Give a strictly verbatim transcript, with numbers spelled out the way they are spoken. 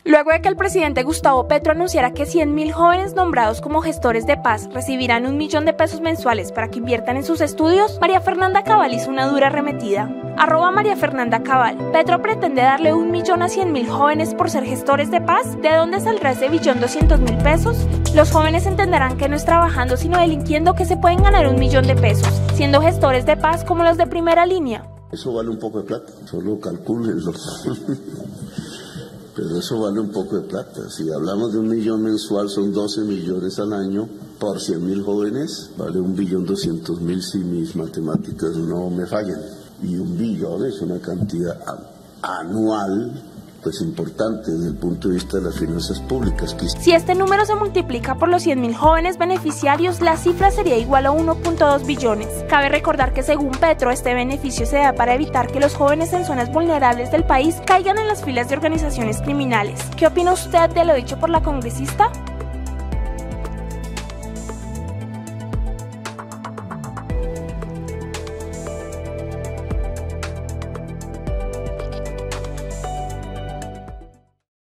Luego de que el presidente Gustavo Petro anunciara que cien mil jóvenes nombrados como gestores de paz recibirán un millón de pesos mensuales para que inviertan en sus estudios, María Fernanda Cabal hizo una dura arremetida. Arroba María Fernanda Cabal. Petro pretende darle un millón a cien mil jóvenes por ser gestores de paz. ¿De dónde saldrá ese billón doscientos mil pesos? Los jóvenes entenderán que no es trabajando sino delinquiendo que se pueden ganar un millón de pesos, siendo gestores de paz como los de primera línea. Eso vale un poco de plata, solo calcúlenlo. Pero eso vale un poco de plata. Si hablamos de un millón mensual, son doce millones al año. Por cien mil jóvenes, vale un billón doscientos mil si mis matemáticas no me fallan. Y un billón es una cantidad anual, pues importante desde el punto de vista de las finanzas públicas. Si este número se multiplica por los cien mil jóvenes beneficiarios, la cifra sería igual a uno punto dos billones. Cabe recordar que según Petro, este beneficio se da para evitar que los jóvenes en zonas vulnerables del país caigan en las filas de organizaciones criminales. ¿Qué opina usted de lo dicho por la congresista?